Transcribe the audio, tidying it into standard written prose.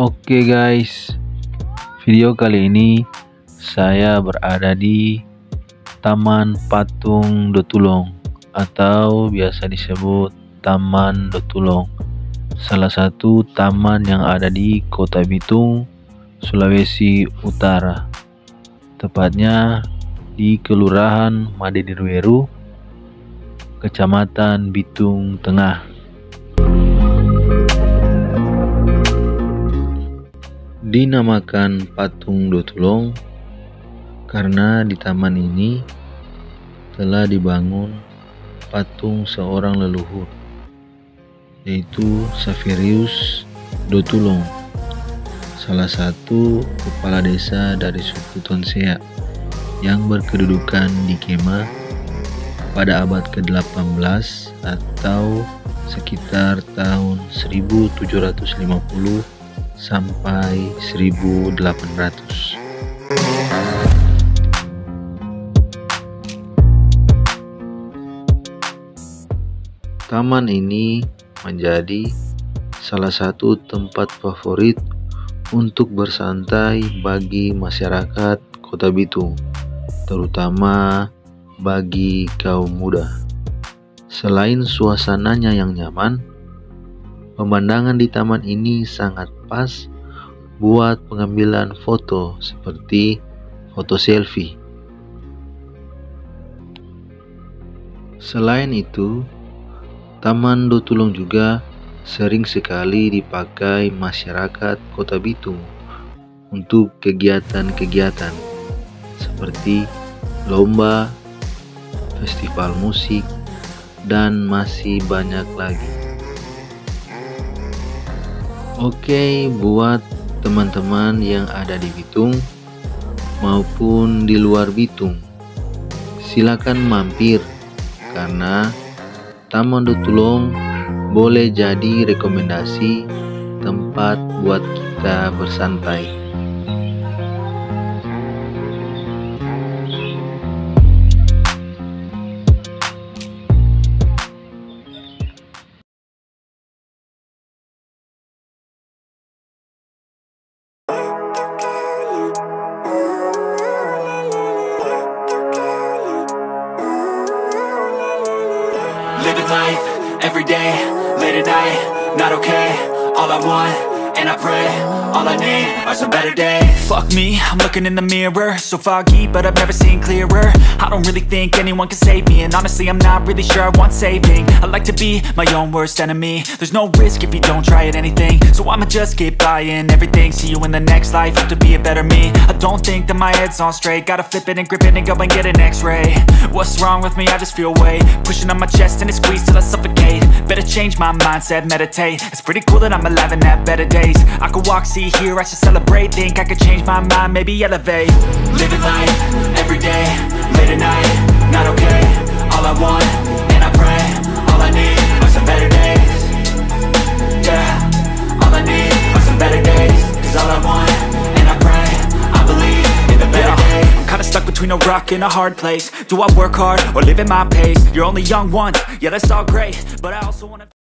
Oke guys, video kali ini saya berada di Taman Patung Dotulong atau biasa disebut Taman Dotulong, salah satu taman yang ada di Kota Bitung, Sulawesi Utara, tepatnya di Kelurahan Madediruweru, Kecamatan Bitung Tengah. Dinamakan Patung Dotulong karena di taman ini telah dibangun patung seorang leluhur, yaitu Saverius Dotulong, salah satu kepala desa dari suku Tonsea yang berkedudukan di Kema pada abad ke-18 atau sekitar tahun 1750 sampai 1800. Taman ini menjadi salah satu tempat favorit untuk bersantai bagi masyarakat Kota Bitung, terutama bagi kaum muda. Selain suasananya yang nyaman, pemandangan di taman ini sangat pas buat pengambilan foto seperti foto selfie. Selain itu, Taman Dotulong juga sering sekali dipakai masyarakat Kota Bitung untuk kegiatan-kegiatan seperti lomba, festival musik, dan masih banyak lagi. Oke, buat teman-teman yang ada di Bitung maupun di luar Bitung, silakan mampir karena Taman Dotulong boleh jadi rekomendasi tempat buat kita bersantai. Living life, every day, late at night, not okay. All I want, and I pray, all I need are some better days. Fuck me, I'm looking in the mirror, so foggy, but I've never seen clearer. I don't really think anyone can save me, and honestly I'm not really sure I want saving. I like to be my own worst enemy. There's no risk if you don't try at anything, so I'ma just keep buying everything. See you in the next life, have to be a better me. I don't think that my head's on straight, gotta flip it and grip it and go and get an x-ray. What's wrong with me? I just feel weight pushing on my chest and it squeezes till I suffocate. Better change my mindset, meditate. It's pretty cool that I'm alive and have better days. I could walk, see, hear, I should celebrate. Think I could change my mind, maybe elevate. Living life, every day, late at night, not okay. All I want, and I pray, all I need are some better days. Yeah, all I need are some better days. Cause all I want, and I pray, I believe in the better days. I'm kinda stuck between a rock and a hard place. Do I work hard, or live at my pace? You're only young once, yeah that's all great, but I also wanna